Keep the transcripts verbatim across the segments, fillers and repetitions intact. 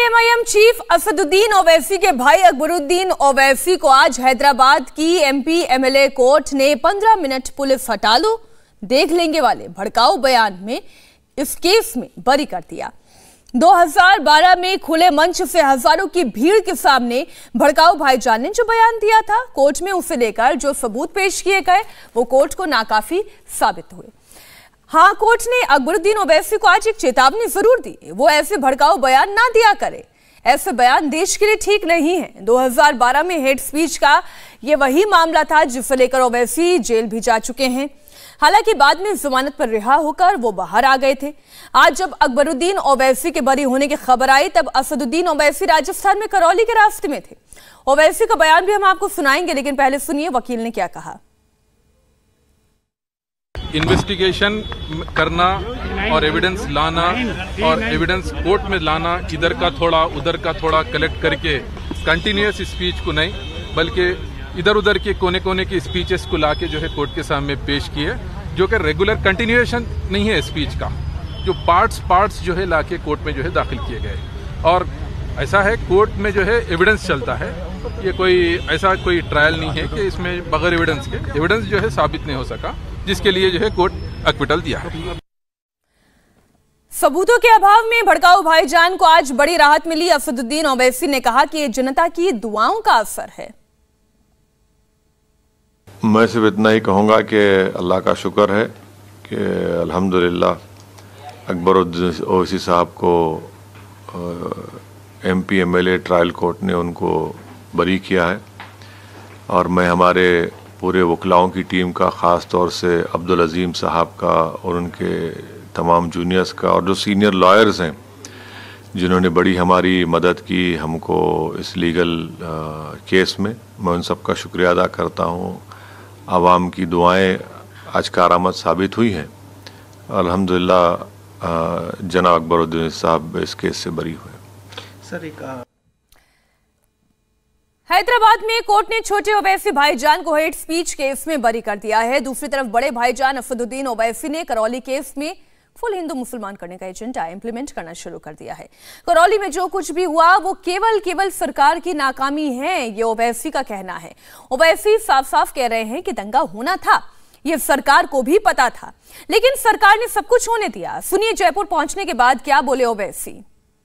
AIMIM chief Asaduddin Owaisi के भाई अकबरुद्दीन ओवैसी को आज हैदराबाद की एमपी एमएलए कोर्ट ने पंद्रह मिनट पुलिस हटा लो देख लेंगे वाले भड़काऊ बयान में इस केस में बरी कर दिया। दो हज़ार बारह में खुले मंच से हजारों की भीड़ के सामने भड़काऊ भाईजान ने जो बयान दिया था कोर्ट में, उसे लेकर जो सबूत पेश किए गए वो कोर्ट को नाकाफी साबित हुए। हाँ, कोर्ट ने अकबरुद्दीन ओवैसी को आज एक चेतावनी जरूर दी, वो ऐसे भड़काऊ बयान ना दिया करे, ऐसे बयान देश के लिए ठीक नहीं है। दो हज़ार बारह में हेट स्पीच का ये वही मामला था जिसे लेकर ओवैसी जेल भी जा चुके हैं। हालांकि बाद में जमानत पर रिहा होकर वो बाहर आ गए थे। आज जब अकबरुद्दीन ओवैसी के बरी होने की खबर आई तब असदुद्दीन ओवैसी राजस्थान में करौली के रास्ते में थे। ओवैसी का बयान भी हम आपको सुनाएंगे, लेकिन पहले सुनिए वकील ने क्या कहा। इन्वेस्टिगेशन करना और एविडेंस लाना और एविडेंस कोर्ट में लाना, इधर का थोड़ा उधर का थोड़ा कलेक्ट करके कंटिन्यूअस स्पीच को नहीं बल्कि इधर उधर के कोने कोने की स्पीचेस को लाके जो है कोर्ट के सामने पेश किए, जो कि रेगुलर कंटिन्यूएशन नहीं है स्पीच का, जो पार्ट्स पार्ट्स जो है लाके कोर्ट में जो है दाखिल किए गए। और ऐसा है कोर्ट में जो है एविडेंस चलता है, ये कोई ऐसा कोई ट्रायल नहीं है कि इसमें बगैर एविडेंस के एविडेंस जो है साबित नहीं हो सका, जिसके लिए जो है कोर्ट एक्विटल दिया है। सबूतों के अभाव में भड़काऊ भाईजान को आज बड़ी राहत मिली। असदुद्दीन ओवैसी ने कहा कि ये जनता की दुआओं का असर है। मैं सिर्फ इतना ही कहूँगा कि अल्लाह का शुक्र है कि अल्हम्दुलिल्लाह अकबरुद्दीन ओवैसी साहब को एमपी एमएलए ट्रायल कोर्ट ने उनको बरी किया है। और मैं हमारे पूरे वकलाओं की टीम का, ख़ास तौर से अब्दुल अजीम साहब का और उनके तमाम जूनियर्स का और जो सीनियर लॉयर्स हैं जिन्होंने बड़ी हमारी मदद की हमको इस लीगल आ, केस में, मैं उन सब का शुक्रिया अदा करता हूँ। आवाम की दुआएं आज कारआमद साबित हुई हैं। अल्हम्दुलिल्लाह जनाब अकबरुद्दीन साहब इस केस से बरी हुए। सर एक हैदराबाद में कोर्ट ने छोटे ओवैसी भाईजान को हेट स्पीच केस में बरी कर दिया है। दूसरी तरफ बड़े भाईजान असदुद्दीन ओवैसी ने करौली केस में फुल हिंदू मुसलमान करने का एजेंडा इंप्लीमेंट करना शुरू कर दिया है। करौली में जो कुछ भी हुआ वो केवल केवल सरकार की नाकामी है, ये ओवैसी का कहना है। ओवैसी साफ साफ कह रहे हैं कि दंगा होना था, ये सरकार को भी पता था, लेकिन सरकार ने सब कुछ होने दिया। सुनिए जयपुर पहुंचने के बाद क्या बोले ओवैसी।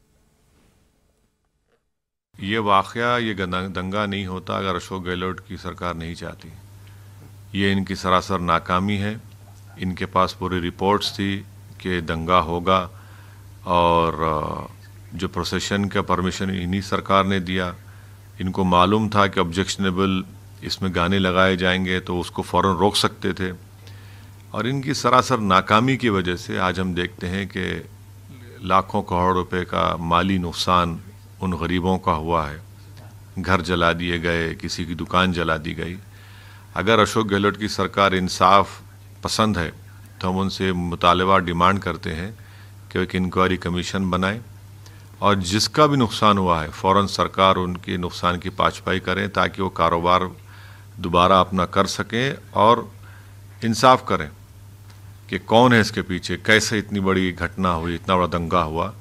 ये वाकया, ये दंगा नहीं होता अगर अशोक गहलोत की सरकार नहीं चाहती। ये इनकी सरासर नाकामी है। इनके पास पूरी रिपोर्ट्स थी कि दंगा होगा और जो प्रोसेशन का परमिशन इन्हीं सरकार ने दिया। इनको मालूम था कि ऑब्जेक्शनेबल इसमें गाने लगाए जाएंगे तो उसको फ़ौरन रोक सकते थे। और इनकी सरासर नाकामी की वजह से आज हम देखते हैं कि लाखों करोड़ रुपए का माली नुकसान उन गरीबों का हुआ है। घर जला दिए गए, किसी की दुकान जला दी गई। अगर अशोक गहलोत की सरकार इंसाफ पसंद है तो हम उनसे मुतालबा डिमांड करते हैं कि एक इंक्वायरी कमीशन बनाए और जिसका भी नुकसान हुआ है फ़ौरन सरकार उनके नुकसान की पाचपाई करें ताकि वो कारोबार दोबारा अपना कर सकें और इंसाफ करें कि कौन है इसके पीछे, कैसे इतनी बड़ी घटना हुई, इतना बड़ा दंगा हुआ।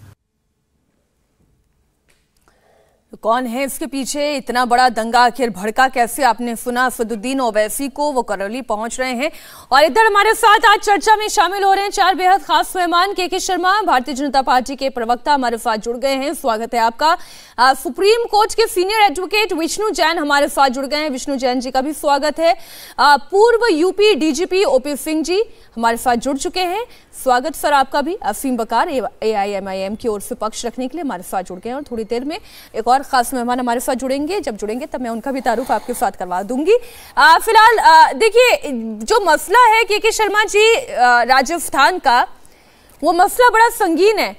कौन है इसके पीछे, इतना बड़ा दंगा आखिर भड़का कैसे, आपने सुना असदुद्दीन ओवैसी को। वो करौली पहुंच रहे हैं और इधर हमारे साथ आज चर्चा में शामिल हो रहे हैं चार बेहद खास मेहमान। के के शर्मा, भारतीय जनता पार्टी के प्रवक्ता, हमारे साथ जुड़ गए हैं, स्वागत है आपका। आ, सुप्रीम कोर्ट के सीनियर एडवोकेट विष्णु जैन हमारे साथ जुड़ गए हैं, विष्णु जैन जी का भी स्वागत है। आ, पूर्व UP DGP OP Singh ji हमारे साथ जुड़ चुके हैं, स्वागत सर आपका भी। असीम बकार एआईएमआईएम की ओर से पक्ष रखने के लिए हमारे साथ जुड़ गए हैं और थोड़ी देर में एक और खास मेहमान हमारे साथ जुड़ेंगे। जब जुड़ेंगे तब मैं उनका भी तारुफ आपके साथ करवा दूंगी। फिलहाल देखिए, जो मसला है के के शर्मा जी राजस्थान का, वो मसला बड़ा संगीन है।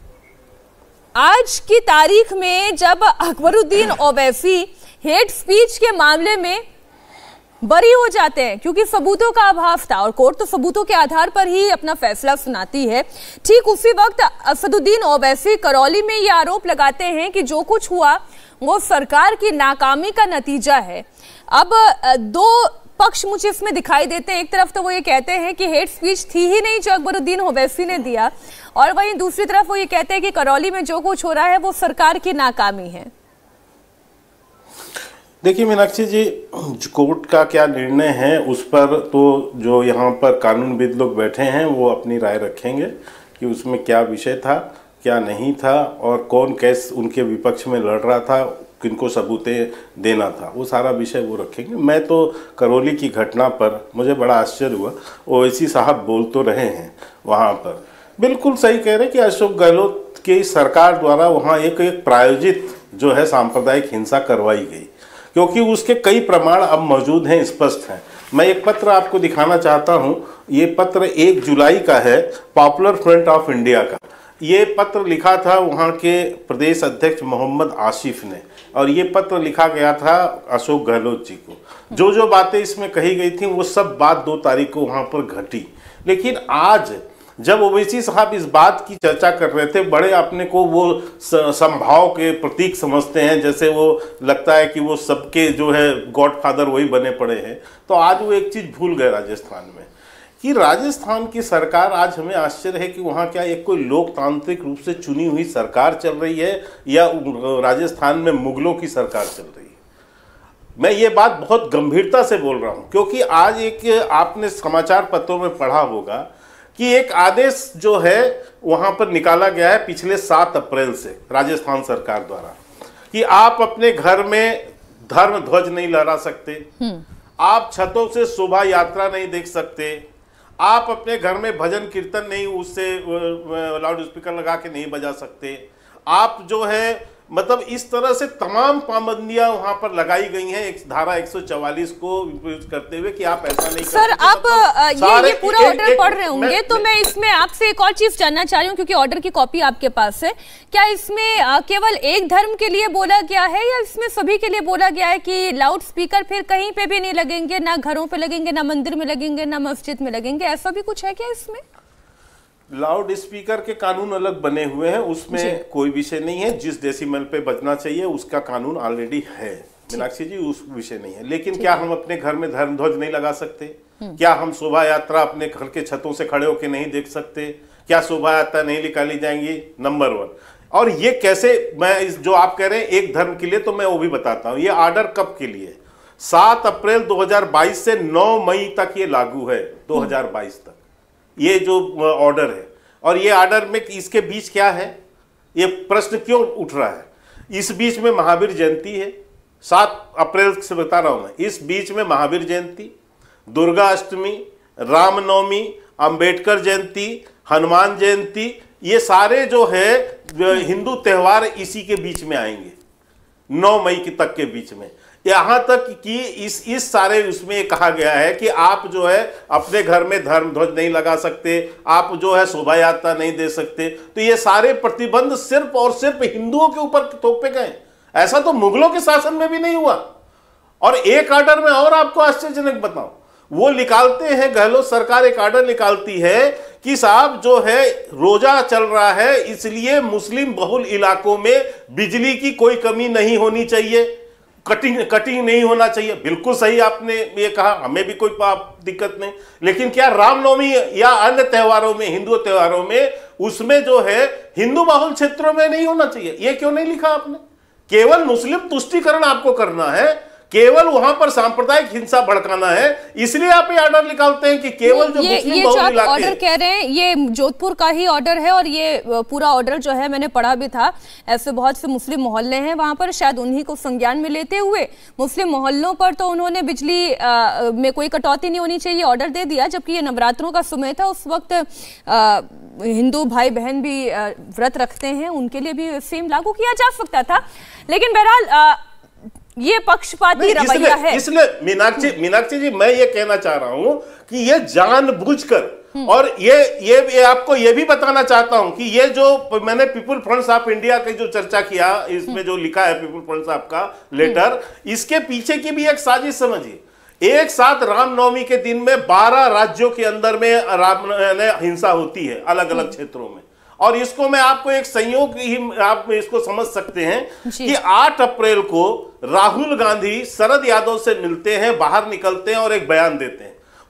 आज की तारीख में जब अकबरुद्दीन ओवैसी हेट स्पीच के मामले में बरी हो जाते हैं क्योंकि सबूतों का अभाव था और कोर्ट तो सबूतों के आधार पर ही अपना फैसला सुनाती है, ठीक उसी वक्त असदुद्दीन ओवैसी करौली में ये आरोप लगाते हैं कि जो कुछ हुआ वो सरकार की नाकामी का नतीजा है। अब दो पक्ष मुझे इसमें दिखाई देते हैं। एक तरफ तो वो ये कहते हैं कि हेट स्पीच थी ही नहीं जो अकबरुद्दीन ओवैसी ने दिया, और वहीं दूसरी तरफ वो ये कहते हैं कि करौली में जो कुछ हो रहा है वो सरकार की नाकामी है। देखिए मीनाक्षी जी, कोर्ट का क्या निर्णय है उस पर तो जो यहाँ पर कानूनविद लोग बैठे हैं वो अपनी राय रखेंगे कि उसमें क्या विषय था, क्या नहीं था, और कौन केस उनके विपक्ष में लड़ रहा था, किनको सबूतें देना था, वो सारा विषय वो रखेंगे। मैं तो करौली की घटना पर मुझे बड़ा आश्चर्य हुआ, ओवैसी साहब बोल तो रहे हैं वहाँ पर, बिल्कुल सही कह रहे हैं कि अशोक गहलोत की सरकार द्वारा वहाँ एक एक प्रायोजित जो है सांप्रदायिक हिंसा करवाई गई, क्योंकि उसके कई प्रमाण अब मौजूद हैं, स्पष्ट हैं। मैं एक पत्र आपको दिखाना चाहता हूं, ये पत्र एक जुलाई का है, पॉपुलर फ्रंट ऑफ इंडिया का। ये पत्र लिखा था वहां के प्रदेश अध्यक्ष मोहम्मद आसिफ ने, और ये पत्र लिखा गया था अशोक गहलोत जी को। जो जो बातें इसमें कही गई थी वो सब बात दो तारीख को वहां पर घटी। लेकिन आज जब ओवैसी साहब इस बात की चर्चा कर रहे थे, बड़े अपने को वो संभाव के प्रतीक समझते हैं, जैसे वो लगता है कि वो सबके जो है गॉडफादर वही बने पड़े हैं, तो आज वो एक चीज़ भूल गए राजस्थान में, कि राजस्थान की सरकार, आज हमें आश्चर्य है कि वहाँ क्या एक कोई लोकतांत्रिक रूप से चुनी हुई सरकार चल रही है या राजस्थान में मुगलों की सरकार चल रही है। मैं ये बात बहुत गंभीरता से बोल रहा हूँ, क्योंकि आज एक आपने समाचार पत्रों में पढ़ा होगा कि एक आदेश जो है वहां पर निकाला गया है पिछले सात अप्रैल से राजस्थान सरकार द्वारा, कि आप अपने घर में धर्म ध्वज नहीं लहरा सकते, आप छतों से शोभा यात्रा नहीं देख सकते, आप अपने घर में भजन कीर्तन नहीं, उससे लाउड स्पीकर लगा के नहीं बजा सकते, आप जो है मतलब इस तरह से तमाम पाबंदियां वहां पर लगाई गई हैं एक धारा एक सौ चौवालीस को यूज करते हुए कि आप ऐसा नहीं सर कर आप मतलब ये, ये पूरा ऑर्डर पढ़ रहे होंगे, तो मैं इसमें आपसे एक और चीज जानना चाह रही हूँ, क्योंकि ऑर्डर की कॉपी आपके पास है। क्या इसमें केवल एक धर्म के लिए बोला गया है या इसमें सभी के लिए बोला गया है कि लाउड स्पीकर फिर कहीं पे भी नहीं लगेंगे, ना घरों पे लगेंगे, ना मंदिर में लगेंगे, ना मस्जिद में लगेंगे, ऐसा भी कुछ है क्या इसमें? लाउड स्पीकर के कानून अलग बने हुए हैं, उसमें कोई विषय नहीं है। जिस डेसिमल पे बजना चाहिए उसका कानून ऑलरेडी है मीनाक्षी जी, उस विषय नहीं है। लेकिन क्या हम अपने घर में धर्म ध्वज नहीं लगा सकते? क्या हम शोभा यात्रा अपने घर के छतों से खड़े होकर नहीं देख सकते? क्या शोभा यात्रा नहीं निकाली जाएंगी? Number one. और ये कैसे, मैं इस जो आप कह रहे हैं एक धर्म के लिए, तो मैं वो भी बताता हूँ। ये ऑर्डर कब के लिए? सात अप्रैल दो हजार बाईस से नौ मई तक ये लागू है, दो हजार बाईस तक ये जो ऑर्डर है। और ये ऑर्डर में इसके बीच क्या है, ये प्रश्न क्यों उठ रहा है? इस बीच में महावीर जयंती है, सात अप्रैल से बता रहा हूं मैं, इस बीच में महावीर जयंती, दुर्गा अष्टमी, रामनवमी, अंबेडकर जयंती, हनुमान जयंती, ये सारे जो है हिंदू त्यौहार इसी के बीच में आएंगे, नौ मई की तक के बीच में। यहां तक कि इस इस सारे उसमें कहा गया है कि आप जो है अपने घर में धर्म ध्वज नहीं लगा सकते, आप जो है शोभा यात्रा नहीं दे सकते। तो ये सारे प्रतिबंध सिर्फ और सिर्फ हिंदुओं के ऊपर थोपे गए। ऐसा तो मुगलों के शासन में भी नहीं हुआ। और एक ऑर्डर में और आपको आश्चर्यजनक बताऊं, वो निकालते हैं, गहलोत सरकार एक ऑर्डर निकालती है कि साहब जो है रोजा चल रहा है, इसलिए मुस्लिम बहुल इलाकों में बिजली की कोई कमी नहीं होनी चाहिए, कटिंग कटिंग नहीं होना चाहिए। बिल्कुल सही आपने ये कहा, हमें भी कोई दिक्कत नहीं। लेकिन क्या रामनवमी या अन्य त्योहारों में, हिंदू त्योहारों में, उसमें जो है हिंदू बहुल क्षेत्रों में नहीं होना चाहिए? ये क्यों नहीं लिखा आपने? केवल मुस्लिम तुष्टीकरण आपको करना है, केवल वहां पर सांप्रदायिक हिंसा भड़काना है, इसलिए आप ये ऑर्डर निकालते हैं कि केवल जो ये, मुस्लिम ये जो आप इलाके ऑर्डर कह रहे हैं ये जोधपुर का ही ऑर्डर है। और ये पूरा ऑर्डर जो है मैंने पढ़ा भी था, ऐसे बहुत से मुस्लिम मोहल्ले हैं वहां पर, शायद उन्हीं को संज्ञान में लेते हुए मुस्लिम मोहल्लों पर तो उन्होंने बिजली आ, में कोई कटौती नहीं होनी चाहिए ऑर्डर दे दिया। जबकि ये नवरात्रों का समय था, उस वक्त हिंदू भाई बहन भी आ, व्रत रखते हैं, उनके लिए भी सेम लागू किया जा सकता था। लेकिन बहरहाल ये पक्षपाती रवैया है। इसलिए मीनाक्षी मीनाक्षी जी मैं ये कहना चाह रहा हूं कि ये जानबूझकर, और ये ये ये आपको ये भी बताना चाहता हूं कि ये जो मैंने पीपुल फ्रंट ऑफ इंडिया की जो चर्चा किया, इसमें जो लिखा है पीपुल फ्रंट ऑफ का लेटर, इसके पीछे की भी एक साजिश समझिए। एक साथ रामनवमी के दिन में बारह राज्यों के अंदर में राम हिंसा होती है अलग अलग क्षेत्रों में। और इसको मैं आपको एक संयोग ही आप इसको समझ सकते हैं कि आठ अप्रैल को राहुल गांधी शरद यादव से मिलते हैं, बाहर निकलते हैं और एक बयान देते हैं।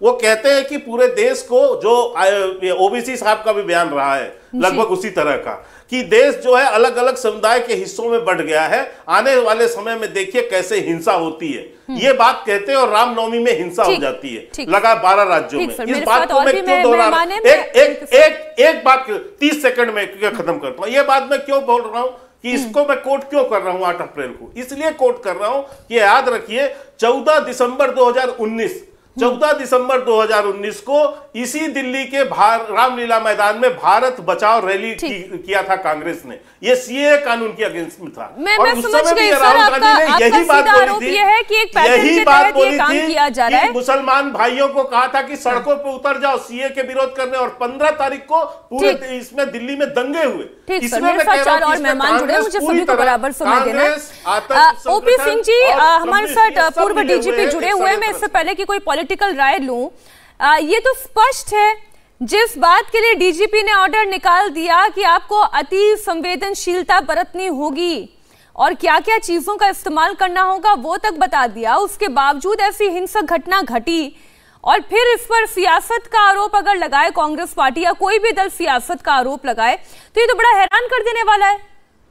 वो कहते हैं कि पूरे देश को, जो ओबीसी साहब का भी बयान रहा है लगभग उसी तरह का, कि देश जो है अलग अलग समुदाय के हिस्सों में बढ़ गया है, आने वाले समय में देखिए कैसे हिंसा होती है, ये बात कहते हैं, और रामनवमी में हिंसा हो जाती है लगा बारह राज्यों में। इस बात को मैं क्यों दोहरा रहा हूं? एक एक एक एक बात तीस सेकंड में खत्म करता हूं। ये बात मैं क्यों बोल रहा हूं कि इसको मैं कोट क्यों कर रहा हूं आठ अप्रैल को? इसलिए कोट कर रहा हूं कि याद रखिए चौदह दिसंबर दो हज़ार उन्नीस चौदह दिसंबर दो हज़ार उन्नीस को इसी दिल्ली के रामलीला मैदान में भारत बचाओ रैली की, किया था कांग्रेस ने। ये सीए कानून के अगेंस्ट में था। मैं, और मैं उस समय भी राहुल गांधी ने यही बात बोली थी, यही बात बोली थी कि मुसलमान भाइयों को कहा था कि सड़कों पर उतर जाओ सीए के विरोध करने, और पंद्रह तारीख को पूरे इसमें दिल्ली में दंगे हुए। इसमें मैं कह रहा हूं कि मेहमान जुड़े, मुझे सभी को बराबर समय देना। ओपी सिंह जी हमारे साथ पूर्व डीजीपी जुड़े हुए, मैं इससे पहले की कोई पॉलिटिकल राय लूं, ये तो स्पष्ट है जिस बात के लिए डीजीपी ने ऑर्डर निकाल दिया कि आपको अति संवेदनशीलता बरतनी होगी और क्या क्या चीजों का इस्तेमाल करना होगा वो तक बता दिया, उसके बावजूद ऐसी हिंसक घटना घटी और फिर इस पर सियासत का आरोप अगर लगाए कांग्रेस पार्टी या कोई भी दल सियासत का आरोप लगाए तो ये तो बड़ा हैरान कर देने वाला है।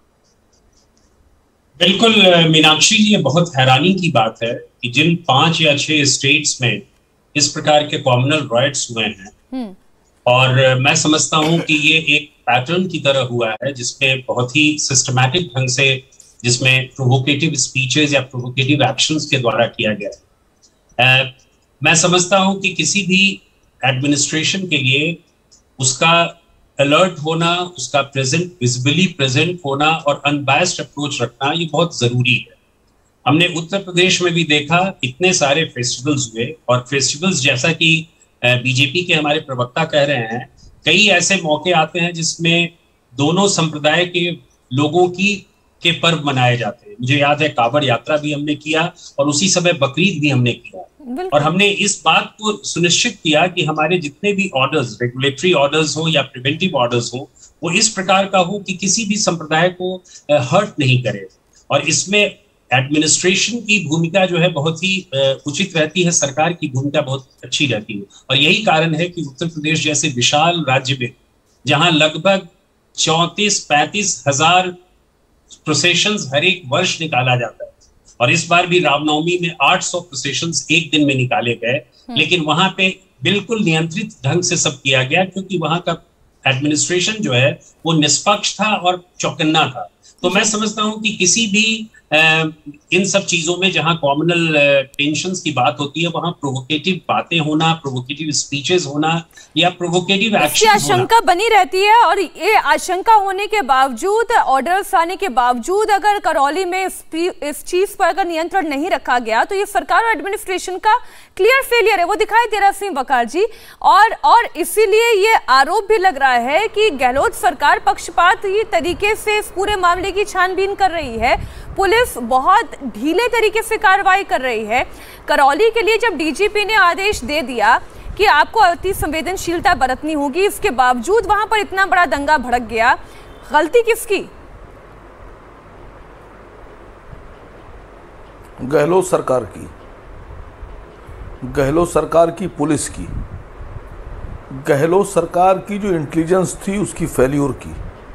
बिल्कुल मीनाक्षी जी, ये बहुत हैरानी की बात है कि जिन पांच या छह स्टेट्स में इस प्रकार के कॉम्युनल राइट्स हुए हैं, और मैं समझता हूं कि ये एक पैटर्न की तरह हुआ है जिसमें बहुत ही सिस्टमैटिक ढंग से, जिसमें प्रोवोकेटिव स्पीचेस या प्रोवोकेटिव एक्शंस के द्वारा किया गया है। uh, मैं समझता हूं कि किसी भी एडमिनिस्ट्रेशन के लिए उसका अलर्ट होना, उसका प्रेजेंट विजिबली प्रेजेंट होना और अनबायस्ड अप्रोच रखना ये बहुत जरूरी है। हमने उत्तर प्रदेश में भी देखा, इतने सारे फेस्टिवल्स हुए, और फेस्टिवल्स जैसा कि बीजेपी के हमारे प्रवक्ता कह रहे हैं, कई ऐसे मौके आते हैं जिसमें दोनों संप्रदाय के लोगों की के पर्व मनाए जाते हैं। मुझे याद है कांवड़ यात्रा भी हमने किया और उसी समय बकरीद भी हमने किया, और हमने इस बात को सुनिश्चित किया कि हमारे जितने भी ऑर्डर्स, रेगुलेटरी ऑर्डर्स हो या प्रिवेंटिव ऑर्डर्स हो, वो इस प्रकार का हो कि किसी भी संप्रदाय को हर्ट नहीं करे। और इसमें एडमिनिस्ट्रेशन की भूमिका जो है बहुत ही उचित रहती है, सरकार की भूमिका बहुत अच्छी रहती है। और यही कारण है कि उत्तर प्रदेश जैसे विशाल राज्य में, जहां लगभग चौंतीस पैंतीस हजार प्रोसेशंस हर एक वर्ष निकाला जाता है, और इस बार भी रामनवमी में आठ सौ प्रोसेशंस एक दिन में निकाले गए, लेकिन वहां पे बिल्कुल नियंत्रित ढंग से सब किया गया, क्योंकि वहां का एडमिनिस्ट्रेशन जो है वो निष्पक्ष था और चौकन्ना था। तो मैं समझता हूं कि किसी भी इन सब चीजों में जहां कॉम्युनल टेंशंस की बात होती है, वहां प्रोवोकेटिव बातें होना, प्रोवोकेटिव स्पीचेस होना या प्रोवोकेटिव एक्शन होना, आशंका बनी रहती है। और ये आशंका होने के बावजूद, ऑर्डर्स आने के बावजूद, अगर करौली में इस चीज पर अगर नियंत्रण नहीं रखा गया तो ये सरकार और एडमिनिस्ट्रेशन का क्लियर फेलियर है, वो दिखाई दे रहा है सिंह वकार जी। और और इसीलिए ये आरोप भी लग रहा है कि गहलोत सरकार पक्षपाती तरीके से इस पूरे मामले की छानबीन कर रही है, पुलिस बहुत ढीले तरीके से कार्रवाई कर रही है। करौली के लिए जब डीजीपी ने आदेश दे दिया कि आपको अति संवेदनशीलता बरतनी होगी, इसके बावजूद वहां पर इतना बड़ा दंगा भड़क गया, गलती किसकी? गहलोत सरकार की, गहलोत सरकार की, पुलिस की, गहलोत सरकार की जो इंटेलिजेंस थी उसकी फेल्यूर की,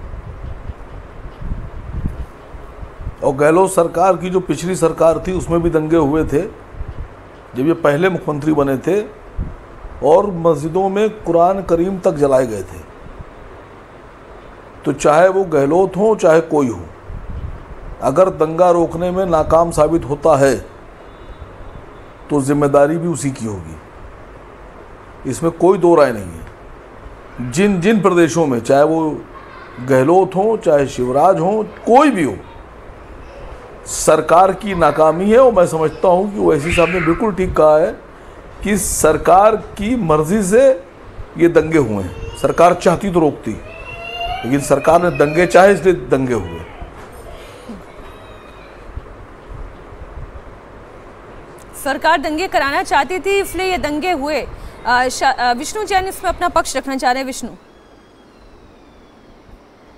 और गहलोत सरकार की जो पिछली सरकार थी उसमें भी दंगे हुए थे जब ये पहले मुख्यमंत्री बने थे, और मस्जिदों में कुरान करीम तक जलाए गए थे। तो चाहे वो गहलोत हो चाहे कोई हो, अगर दंगा रोकने में नाकाम साबित होता है तो जिम्मेदारी भी उसी की होगी, इसमें कोई दो राय नहीं है। जिन जिन प्रदेशों में, चाहे वो गहलोत हो चाहे शिवराज हो, कोई भी हो, सरकार की नाकामी है। और मैं समझता हूं कि ओवैसी साहब ने बिल्कुल ठीक कहा है कि सरकार की मर्जी से ये दंगे हुए हैं। सरकार चाहती तो रोकती, लेकिन सरकार ने दंगे चाहे इसलिए दंगे हुए। सरकार दंगे कराना चाहती थी इसलिए ये दंगे हुए। विष्णु जैन इसमें अपना पक्ष रखना चाह रहे हैं। विष्णु,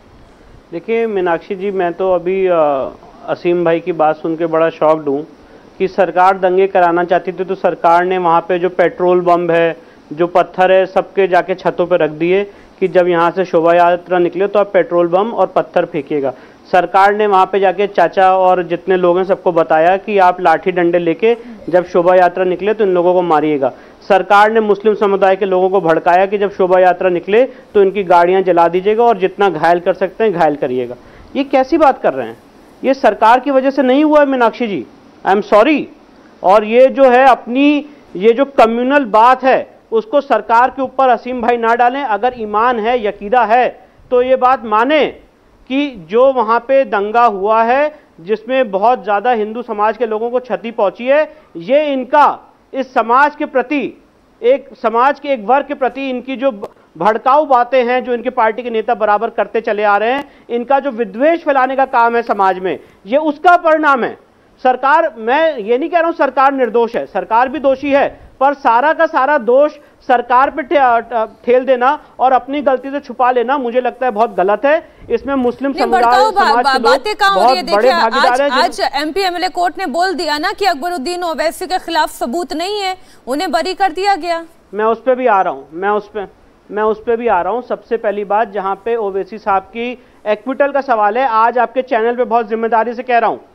देखिए मीनाक्षी जी, मैं तो अभी आ, असीम भाई की बात सुन के बड़ा शॉक्ड हूँ कि सरकार दंगे कराना चाहती थी तो सरकार ने वहाँ पे जो पेट्रोल बम है, जो पत्थर है, सबके जाके छतों पे रख दिए कि जब यहाँ से शोभा यात्रा निकले तो आप पेट्रोल बम और पत्थर फेंकिएगा। सरकार ने वहाँ पे जाके चाचा और जितने लोग हैं सबको बताया कि आप लाठी डंडे लेके जब शोभा यात्रा निकले तो इन लोगों को मारिएगा। सरकार ने मुस्लिम समुदाय के लोगों को भड़काया कि जब शोभा यात्रा निकले तो इनकी गाड़ियाँ जला दीजिएगा और जितना घायल कर सकते हैं घायल करिएगा। ये कैसी बात कर रहे हैं? ये सरकार की वजह से नहीं हुआ है Meenakshi ji, I am sorry. और ये जो है अपनी ये जो कम्युनल बात है उसको सरकार के ऊपर असीम भाई ना डालें। अगर ईमान है, यकीदा है तो ये बात माने कि जो वहाँ पे दंगा हुआ है जिसमें बहुत ज़्यादा हिंदू समाज के लोगों को क्षति पहुंची है, ये इनका इस समाज के प्रति, एक समाज के एक वर्ग के प्रति इनकी जो भड़काऊ बातें हैं जो इनके पार्टी के नेता बराबर करते चले आ रहे हैं, इनका जो विद्वेष फैलाने का काम है समाज में, ये उसका परिणाम है। सरकार, मैं ये नहीं कह रहा हूं सरकार निर्दोष है, सरकार भी दोषी है, पर सारा का सारा दोष सरकार पे ठेल देना और अपनी गलती से छुपा लेना मुझे लगता है बहुत गलत है। इसमें मुस्लिम समुदाय समाज के लोग बहुत बड़े भागीदार हैं। आज एमपी एमएलए कोर्ट ने बोल दिया ना कि अकबरुद्दीन ओवैसी के खिलाफ सबूत नहीं है, उन्हें बरी कर दिया गया। मैं उस पर भी आ रहा हूँ मैं उस पर मैं उस पर भी आ रहा हूँ सबसे पहली बात, जहाँ पे ओवैसी साहब की एक्विटल का सवाल है, आज आपके चैनल पे बहुत जिम्मेदारी से कह रहा हूँ,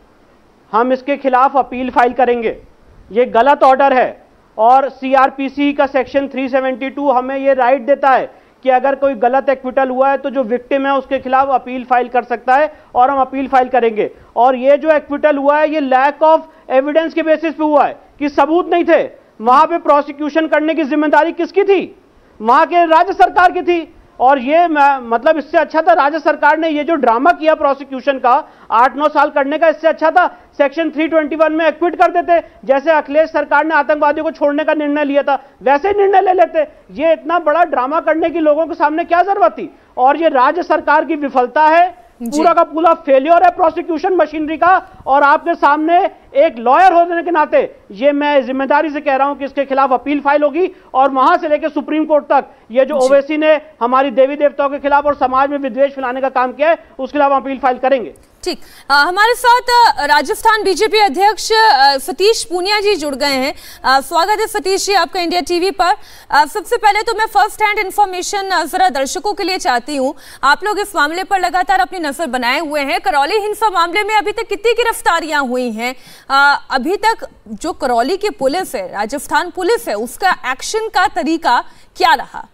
हम इसके खिलाफ अपील फाइल करेंगे। ये गलत ऑर्डर है और सीआरपीसी का सेक्शन तीन सौ बहत्तर हमें ये राइट देता है कि अगर कोई गलत एक्विटल हुआ है तो जो विक्टिम है उसके खिलाफ अपील फाइल कर सकता है और हम अपील फाइल करेंगे। और ये जो एक्विटल हुआ है ये लैक ऑफ एविडेंस के बेसिस पे हुआ है कि सबूत नहीं थे। वहां पे प्रोसिक्यूशन करने की जिम्मेदारी किसकी थी? वहां के राज्य सरकार की थी। और ये मतलब इससे अच्छा था राज्य सरकार ने ये जो ड्रामा किया प्रोसिक्यूशन का आठ नौ साल करने का, इससे अच्छा था सेक्शन तीन सौ इक्कीस में एक्विट कर देते। जैसे अखिलेश सरकार ने आतंकवादियों को छोड़ने का निर्णय लिया था वैसे ही निर्णय ले लेते। ये इतना बड़ा ड्रामा करने की लोगों के सामने क्या जरूरत थी? और ये राज्य सरकार की विफलता है, पूरा का पूरा फेलियर है प्रोसिक्यूशन मशीनरी का। और आपके सामने एक लॉयर होने के नाते ये मैं जिम्मेदारी से कह रहा हूं कि इसके खिलाफ अपील फाइल होगी और वहां से लेकर सुप्रीम कोर्ट तक ये जो ओवैसी ने हमारी देवी देवताओं के खिलाफ और समाज में विद्वेष फैलाने का काम किया है उसके खिलाफ अपील फाइल करेंगे। ठीक, हमारे साथ आ, राजस्थान बीजेपी अध्यक्ष आ, सतीश पूनिया जी जुड़ गए हैं। आ, स्वागत है सतीश जी आपका इंडिया टीवी पर। आ, सबसे पहले तो मैं फर्स्ट हैंड इंफॉर्मेशन जरा दर्शकों के लिए चाहती हूं। आप लोग इस मामले पर लगातार अपनी नजर बनाए हुए हैं। करौली हिंसा मामले में अभी तक कितनी गिरफ्तारियां हुई हैं? आ, अभी तक जो करौली की पुलिस है, राजस्थान पुलिस है, उसका एक्शन का तरीका क्या रहा?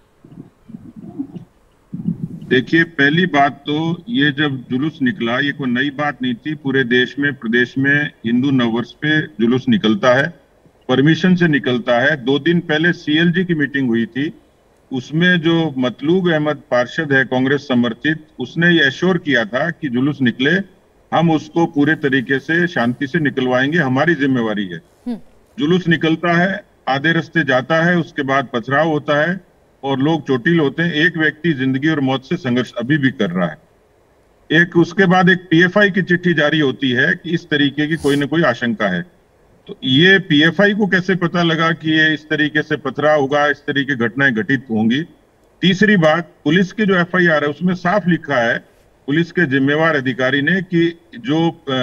देखिए, पहली बात तो ये जब जुलूस निकला ये कोई नई बात नहीं थी। पूरे देश में, प्रदेश में हिंदू नववर्ष पे जुलूस निकलता है, परमिशन से निकलता है। दो दिन पहले सीएलजी की मीटिंग हुई थी, उसमें जो मतलूब अहमद पार्षद है कांग्रेस समर्थित, उसने ये एश्योर किया था कि जुलूस निकले हम उसको पूरे तरीके से शांति से निकलवाएंगे, हमारी जिम्मेवारी है। जुलूस निकलता है, आधे रास्ते जाता है, उसके बाद पथराव होता है और लोग चोटिल होते हैं। एक व्यक्ति जिंदगी और मौत से संघर्ष अभी भी कर रहा है। एक उसके बाद एक पीएफआई की चिट्ठी जारी होती है कि इस तरीके की कोई ना कोई आशंका है। तो ये पीएफआई को कैसे पता लगा कि ये इस तरीके से पथराव होगा, इस तरीके की घटनाएं घटित होंगी? तीसरी बात, पुलिस की जो एफआईआर है उसमें साफ लिखा है पुलिस के जिम्मेवार अधिकारी ने कि जो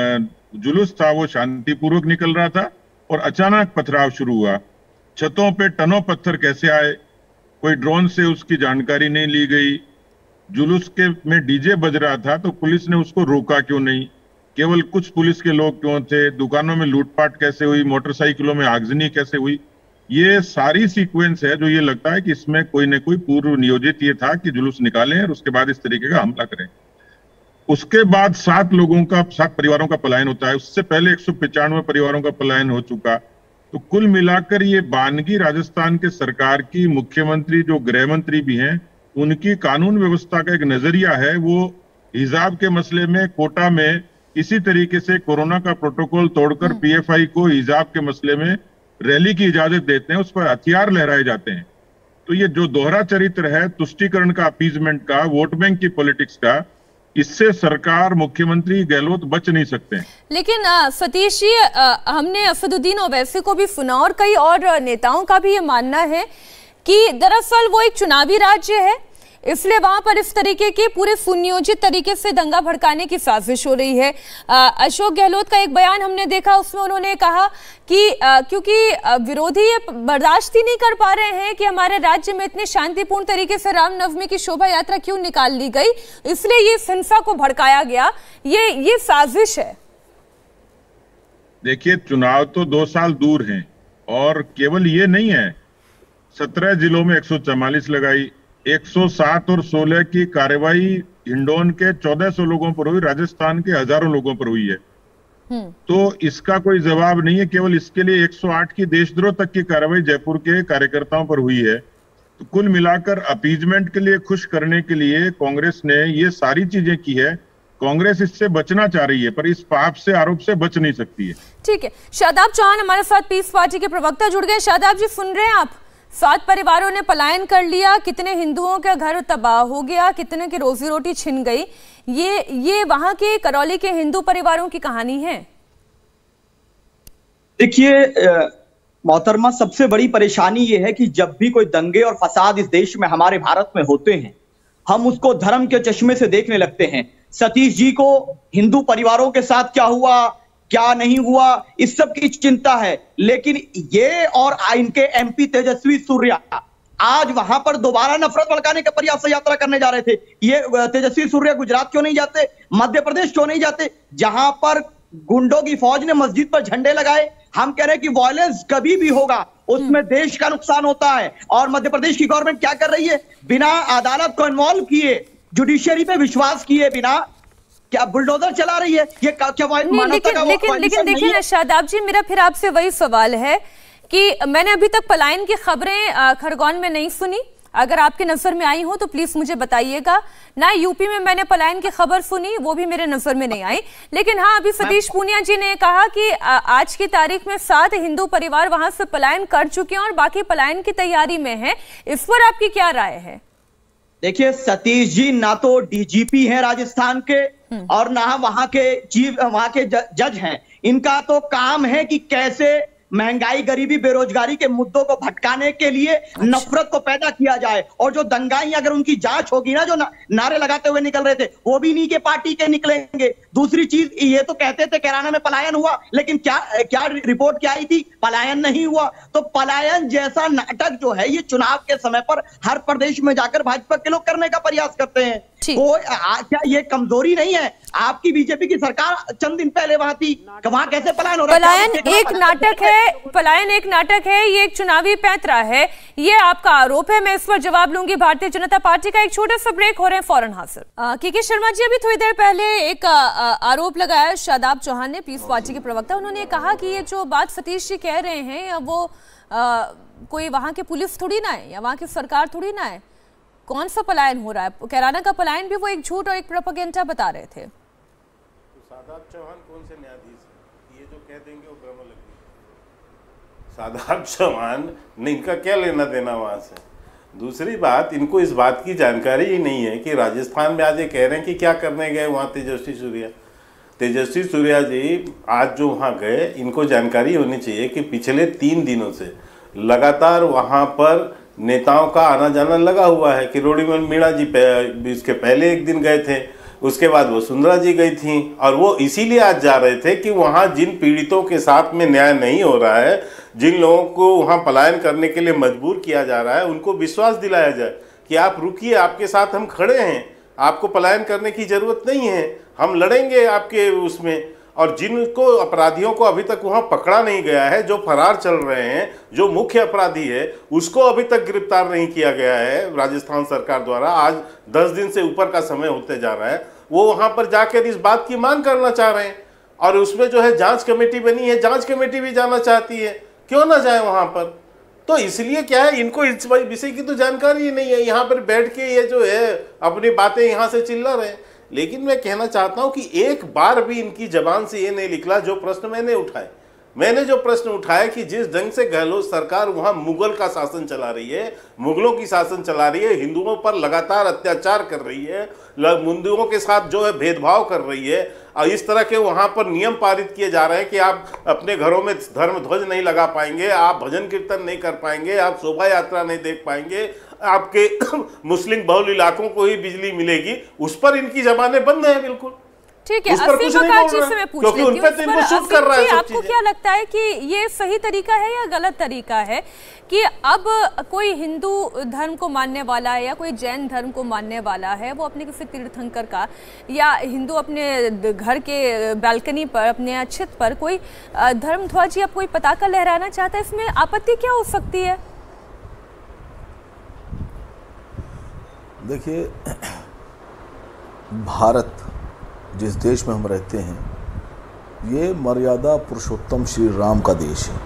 जुलूस था वो शांतिपूर्वक निकल रहा था और अचानक पथराव शुरू हुआ। छतों पे टनों पत्थर कैसे आए, कोई ड्रोन से उसकी जानकारी नहीं ली गई। जुलूस के में डीजे बज रहा था तो पुलिस ने उसको रोका क्यों नहीं? केवल कुछ पुलिस के लोग क्यों थे? दुकानों में लूटपाट कैसे हुई? मोटरसाइकिलों में आगजनी कैसे हुई? ये सारी सीक्वेंस है जो ये लगता है कि इसमें कोई न कोई पूर्व नियोजित ये था कि जुलूस निकालें और उसके बाद इस तरीके का हमला करें। उसके बाद सात लोगों का, सात परिवारों का पलायन होता है। उससे पहले एक सौ पचानवे परिवारों का पलायन हो चुका। तो कुल मिलाकर ये बानगी राजस्थान के सरकार की, मुख्यमंत्री जो गृह मंत्री भी हैं, उनकी कानून व्यवस्था का एक नजरिया है। वो हिजाब के मसले में कोटा में इसी तरीके से कोरोना का प्रोटोकॉल तोड़कर पीएफआई को हिजाब के मसले में रैली की इजाजत देते हैं, उस पर हथियार लहराए जाते हैं। तो ये जो दोहरा चरित्र है तुष्टीकरण का, अपीजमेंट का, वोट बैंक की पॉलिटिक्स का, इससे सरकार, मुख्यमंत्री गहलोत बच नहीं सकते। लेकिन सतीश जी, हमने असदुद्दीन ओवैसी को भी सुना और कई और नेताओं का भी ये मानना है कि दरअसल वो एक चुनावी राज्य है, इसलिए वहां पर इस तरीके की पूरे सुनियोजित तरीके से दंगा भड़काने की साजिश हो रही है। अशोक गहलोत का एक बयान हमने देखा, उसमें उन्होंने कहा कि आ, क्योंकि विरोधी ये बर्दाश्त ही नहीं कर पा रहे हैं कि हमारे राज्य में इतने शांतिपूर्ण तरीके से रामनवमी की शोभा यात्रा क्यों निकाल ली गई, इसलिए ये हिंसा को भड़काया गया। ये ये साजिश है। देखिए, चुनाव तो दो साल दूर हैं और केवल ये नहीं है, सत्रह जिलों में एक सौ चवालीस लगाई, एक सौ सात और सोलह की कार्रवाई हिंडौन के चौदह सौ लोगों पर हुई, राजस्थान के हजारों लोगों पर हुई है। तो इसका कोई जवाब नहीं है। केवल इसके लिए एक सौ आठ की देशद्रोह तक की कार्रवाई जयपुर के कार्यकर्ताओं पर हुई है। तो कुल मिलाकर अपीजमेंट के लिए, खुश करने के लिए कांग्रेस ने ये सारी चीजें की है। कांग्रेस इससे बचना चाह रही है, पर इस पाप से, आरोप से बच नहीं सकती है। ठीक है, शादाब चौहान हमारे साथ पीस पार्टी के प्रवक्ता जुड़ गए। शादाब जी, सुन रहे हैं आप? सात परिवारों ने पलायन कर लिया, कितने हिंदुओं का घर तबाह हो गया, कितने की रोजी रोटी छिन गई। ये ये वहां के करौली के हिंदू परिवारों की कहानी है। देखिए मोहतरमा, सबसे बड़ी परेशानी ये है कि जब भी कोई दंगे और फसाद इस देश में, हमारे भारत में होते हैं, हम उसको धर्म के चश्मे से देखने लगते हैं। सतीश जी को हिंदू परिवारों के साथ क्या हुआ, क्या नहीं हुआ, इस सब की चिंता है, लेकिन ये और इनके एमपी तेजस्वी सूर्या आज वहां पर दोबारा नफरत भड़काने के प्रयास से यात्रा करने जा रहे थे। ये तेजस्वी सूर्या गुजरात क्यों नहीं जाते, मध्य प्रदेश क्यों नहीं जाते, जहां पर गुंडों की फौज ने मस्जिद पर झंडे लगाए। हम कह रहे हैं कि वायलेंस कभी भी होगा, उसमें देश का नुकसान होता है। और मध्य प्रदेश की गवर्नमेंट क्या कर रही है, बिना अदालत को इन्वॉल्व किए, जुडिशियरी पे विश्वास किए बिना क्या बुलडोजर चला रही है। ये क्या मानवता का लेकिन लेकिन देखिए शादाब जी, मेरा फिर आपसे वही सवाल है कि मैंने अभी तक पलायन की खबरें खरगोन में नहीं सुनी। अगर आपके नजर में आई हो तो प्लीज मुझे बताइएगा। ना यूपी में मैंने पलायन की खबर सुनी, वो भी मेरे नजर में नहीं आई। लेकिन हाँ, अभी सतीश पूनिया जी ने कहा कि आज की तारीख में सात हिंदू परिवार वहां से पलायन कर चुके हैं और बाकी पलायन की तैयारी में है। इस पर आपकी क्या राय है? देखिए, सतीश जी ना तो डीजीपी हैं राजस्थान के और ना वहां के चीफ, वहां के जज हैं। इनका तो काम है कि कैसे महंगाई, गरीबी, बेरोजगारी के मुद्दों को भटकाने के लिए नफरत को पैदा किया जाए। और जो दंगाई, अगर उनकी जांच होगी ना, जो नारे लगाते हुए निकल रहे थे, वो भी इन्हीं के पार्टी के निकलेंगे। दूसरी चीज, ये तो कहते थे कैराना में पलायन हुआ, लेकिन क्या क्या रिपोर्ट क्या आई थी, पलायन नहीं हुआ। तो पलायन जैसा नाटक जो है, ये चुनाव के समय पर हर प्रदेश में जाकर भाजपा के लोग करने का प्रयास करते हैं। तो आ, क्या ये कमजोरी नहीं है? आपकी बीजेपी की सरकार चंद दिन पहले वहां थी, वहां कैसे पलायन हो रहा है? पलायन एक नाटक है, पलायन एक नाटक है, ये एक चुनावी पैंतरा है, ये आपका आरोप है। मैं इस पर जवाब लूंगी। भारतीय जनता पार्टी का एक छोटा सा ब्रेक हो रहे हैं, फौरन हासिल। के के शर्मा जी, अभी थोड़ी देर पहले एक आ, आ, आरोप लगाया शादाब चौहान ने, पीस पार्टी के प्रवक्ता। उन्होंने कहा कि ये जो बात सतीश जी कह रहे हैं, वो आ, कोई वहां की पुलिस थोड़ी ना है या वहां की सरकार थोड़ी ना है। कौन सा पलायन हो रहा है? कैराना का पलायन भी वो एक झूठ और एक प्रोपेगेंडा बता रहे थे। शादाब चौहान कौन से न्यायाधीश है? ये जो कह देंगे वो भ्रम लगी। शादाब चौहान ने इनका क्या लेना देना वहां से? दूसरी बात, इनको इस बात की जानकारी ही नहीं है कि राजस्थान में आज ये कह रहे हैं कि क्या करने गए वहाँ तेजस्वी सूर्या। तेजस्वी सूर्या जी आज जो वहाँ गए, इनको जानकारी होनी चाहिए कि पिछले तीन दिनों से लगातार वहाँ पर नेताओं का आना जाना लगा हुआ है। किरोड़ी मीणा जी इसके पहले एक दिन गए थे, उसके बाद वसुंधरा जी गई थी, और वो इसीलिए आज जा रहे थे कि वहाँ जिन पीड़ितों के साथ में न्याय नहीं हो रहा है, जिन लोगों को वहाँ पलायन करने के लिए मजबूर किया जा रहा है, उनको विश्वास दिलाया जाए कि आप रुकिए, आपके साथ हम खड़े हैं, आपको पलायन करने की जरूरत नहीं है, हम लड़ेंगे आपके उसमें। और जिनको अपराधियों को अभी तक वहाँ पकड़ा नहीं गया है, जो फरार चल रहे हैं, जो मुख्य अपराधी है, उसको अभी तक गिरफ्तार नहीं किया गया है राजस्थान सरकार द्वारा। आज दस दिन से ऊपर का समय होते जा रहा है। वो वहाँ पर जाकर इस बात की मांग करना चाह रहे हैं, और उसमें जो है जांच कमेटी बनी है, जांच कमेटी भी जाना चाहती है, क्यों ना जाए वहाँ पर? तो इसलिए क्या है, इनको इस विषय की तो जानकारी ही नहीं है। यहाँ पर बैठ के ये जो है अपनी बातें यहाँ से चिल्ला रहे हैं। लेकिन मैं कहना चाहता हूं कि एक बार भी इनकी जबान से ये नहीं निकला जो प्रश्न मैंने उठाए। मैंने जो प्रश्न उठाया कि जिस ढंग से गहलोत सरकार वहां मुगल का शासन चला रही है, मुगलों की शासन चला रही है, हिंदुओं पर लगातार अत्याचार कर रही है, हिंदुओं के साथ जो है भेदभाव कर रही है, और इस तरह के वहां पर नियम पारित किए जा रहे हैं कि आप अपने घरों में धर्म ध्वज नहीं लगा पाएंगे, आप भजन कीर्तन नहीं कर पाएंगे, आप शोभा यात्रा नहीं देख पाएंगे, आपके मुस्लिम बहुल इलाकों को ही बिजली मिलेगी, उस पर इनकी जबानें बंद है बिल्कुल। ठीक है, असीम बकार जी से मैं पूछ लेती हूं, उन पे तो इनको शूट कर रहा है। आपको क्या लगता है कि ये सही तरीका है या गलत तरीका है कि अब कोई हिंदू धर्म को मानने वाला है या कोई जैन धर्म को मानने वाला है, वो अपने किसी तीर्थंकर का या हिंदू अपने घर के बालकनी पर, अपने छत पर कोई धर्म ध्वज या कोई पताका लहराना चाहता है, इसमें आपत्ति क्या हो सकती है? देखिए, भारत जिस देश में हम रहते हैं, ये मर्यादा पुरुषोत्तम श्री राम का देश है।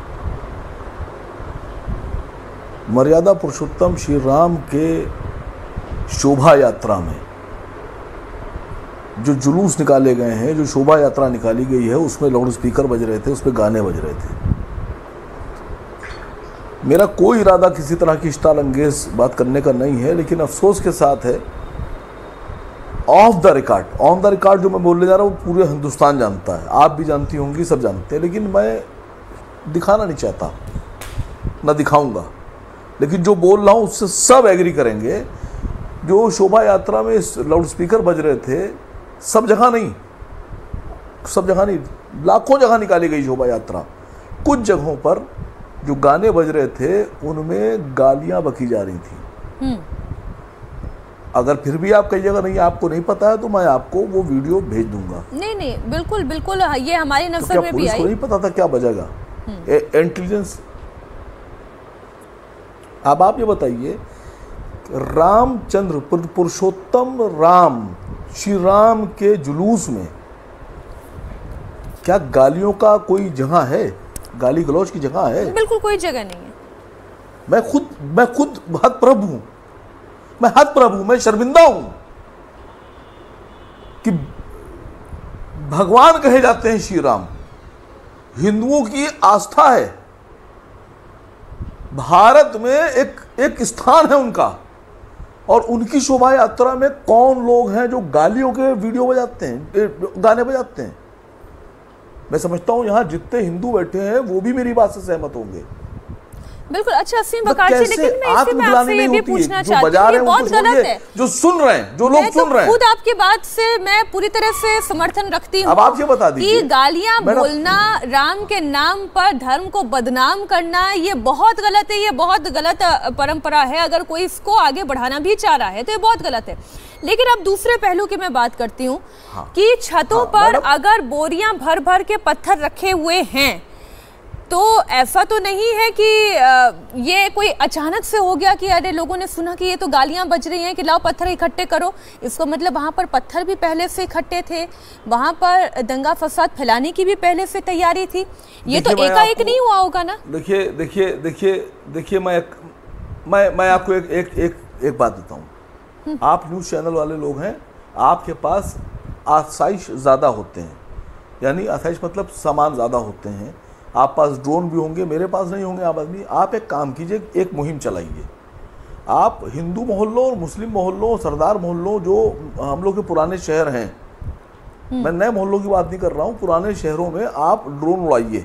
मर्यादा पुरुषोत्तम श्री राम के शोभा यात्रा में जो जुलूस निकाले गए हैं, जो शोभा यात्रा निकाली गई है, उसमें लाउड स्पीकर बज रहे थे, उसमें गाने बज रहे थे। मेरा कोई इरादा किसी तरह की स्टाइल अंगेज बात करने का नहीं है, लेकिन अफसोस के साथ है, off the record, on the record जो मैं बोलने जा रहा हूँ पूरे हिंदुस्तान जानता है, आप भी जानती होंगी, सब जानते हैं, लेकिन मैं दिखाना नहीं चाहता, ना दिखाऊंगा। लेकिन जो बोल रहा हूँ उससे सब एग्री करेंगे। जो शोभा यात्रा में लाउड स्पीकर बज रहे थे, सब जगह नहीं, सब जगह नहीं, लाखों जगह निकाली गई शोभा यात्रा। कुछ जगहों पर जो गाने बज रहे थे उनमें गालियां बकी जा रही थी। अगर फिर भी आप कई जगह नहीं, आपको नहीं पता है, तो मैं आपको वो वीडियो भेज दूंगा। नहीं नहीं, बिल्कुल बिल्कुल, ये हमारी नजर तो में भी आई। नहीं पता था क्या बजेगा, इंटेलिजेंस। अब आप ये बताइए, रामचंद्र पुरुषोत्तम राम श्री राम के जुलूस में क्या गालियों का कोई जगह है? गाली गलौज की जगह है? बिल्कुल कोई जगह नहीं है। मैं खुद मैं खुद हतप्रभ हूं, मैं हतप्रभ हूं, मैं शर्मिंदा हूं कि भगवान कहे जाते हैं श्री राम, हिंदुओं की आस्था है, भारत में एक एक स्थान है उनका, और उनकी शोभा यात्रा में कौन लोग हैं जो गालियों के वीडियो बजाते हैं, गाने बजाते हैं? मैं समझता हूं यहां जितने हिंदू बैठे हैं वो भी मेरी बात से सहमत होंगे। बिल्कुल। अच्छा असीम बकार जी, लेकिन मैं इसी में आपसे ये भी पूछना चाहती हूँ, ये बहुत गलत है। जो सुन रहे हैं, जो लोग सुन रहे हैं, खुद आपकी बात से मैं पूरी तरह से समर्थन रखती हूँ। अब आप ये बता दीजिए कि गालियां बोलना, राम के नाम पर धर्म को बदनाम करना, ये बहुत गलत है, ये बहुत गलत परंपरा है। अगर कोई इसको आगे बढ़ाना भी चाह रहा है तो ये बहुत गलत है। लेकिन अब दूसरे पहलू की मैं बात करती हूँ हाँ, कि छतों हाँ, पर अगर बोरियां भर भर के पत्थर रखे हुए हैं, तो ऐसा तो नहीं है कि ये कोई अचानक से हो गया कि अरे लोगों ने सुना कि ये तो गालियां बज रही हैं कि लाओ पत्थर इकट्ठे करो। इसको मतलब वहाँ पर पत्थर भी पहले से इकट्ठे थे, वहाँ पर दंगा फसाद फैलाने की भी पहले से तैयारी थी। ये तो एकाएक नहीं हुआ होगा ना। देखिए देखिए देखिए देखिए मैं मैं मैं आपको एक एक एक, एक बात देता हूँ। आप न्यूज़ चैनल वाले लोग हैं, आपके पास आसाइश ज़्यादा होते हैं, यानी आसाइश मतलब सामान ज़्यादा होते हैं, आप पास ड्रोन भी होंगे, मेरे पास नहीं होंगे आम आदमी। आप एक काम कीजिए, एक मुहिम चलाइए। आप हिंदू मोहल्लों और मुस्लिम मोहल्लों, सरदार मोहल्लों, जो हम लोग के पुराने शहर हैं, मैं नए मोहल्लों की बात नहीं कर रहा हूँ, पुराने शहरों में आप ड्रोन उड़ाइए,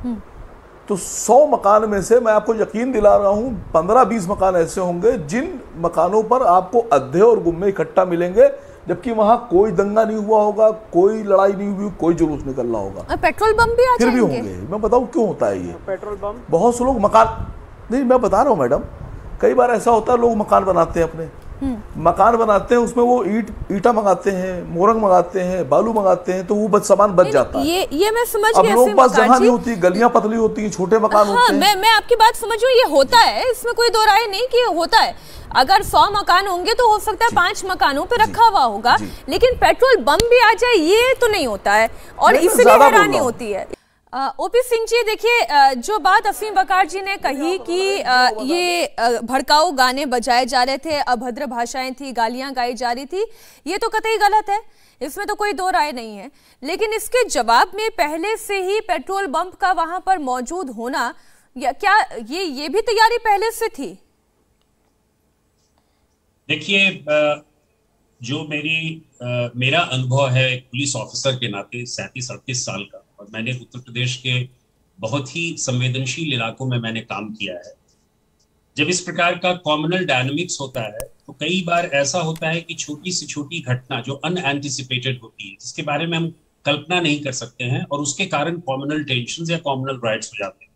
तो सौ मकान में से मैं आपको यकीन दिला रहा हूँ पंद्रह बीस मकान ऐसे होंगे जिन मकानों पर आपको अद्धे और गुम्मे इकट्ठा मिलेंगे, जबकि वहां कोई दंगा नहीं हुआ होगा, कोई लड़ाई नहीं हुई, कोई जुलूस निकल रहा होगा। और पेट्रोल बम भी आ फिर भी होंगे। मैं बताऊं क्यों होता है ये पेट्रोल बम। बहुत से लोग मकान नहीं, मैं बता रहा हूँ मैडम, कई बार ऐसा होता है लोग मकान बनाते हैं, अपने मकान बनाते हैं, उसमें वो ईट ईटा मंगाते हैं, मोरंग मंगाते हैं, बालू मंगाते हैं, तो वो बच सामान बच जाता है। ये ये मैं समझ गई। अब लोग पास जगह नहीं होती, गलियां पतली होती हैं, छोटे मकान हाँ, होते हैं। मैं मैं आपकी बात समझ रही हूँ, ये होता है, इसमें कोई दो राय नहीं कि होता है। अगर सौ मकान होंगे तो हो सकता है पांच मकानों पे रखा हुआ होगा, लेकिन पेट्रोल बम भी आ जाए ये तो नहीं होता है, और इसलिए हैरानी होती है। ओपी सिंह जी, देखिए जो बात असीम बकार जी ने कही कि ये भड़काऊ गाने बजाए जा रहे थे, अभद्र भाषाएं थी, गालियां गाई जा रही थी, ये तो कतई गलत है, इसमें तो कोई दो राय नहीं है। लेकिन इसके जवाब में पहले से ही पेट्रोल बम का वहां पर मौजूद होना, या क्या ये ये भी तैयारी पहले से थी? देखिए, जो मेरी मेरा अनुभव है एक पुलिस ऑफिसर के नाते सैंतीस अड़तीस साल का, और मैंने उत्तर प्रदेश के बहुत ही संवेदनशील इलाकों में मैंने काम किया है, जब इस प्रकार का कॉम्युनल डायनामिक्स होता है तो कई बार ऐसा होता है कि छोटी से छोटी घटना जो अनएंटिसिपेटेड होती है, जिसके बारे में हम कल्पना नहीं कर सकते हैं, और उसके कारण कॉम्युनल टेंशंस या कॉम्युनल राइट्स हो जाते हैं।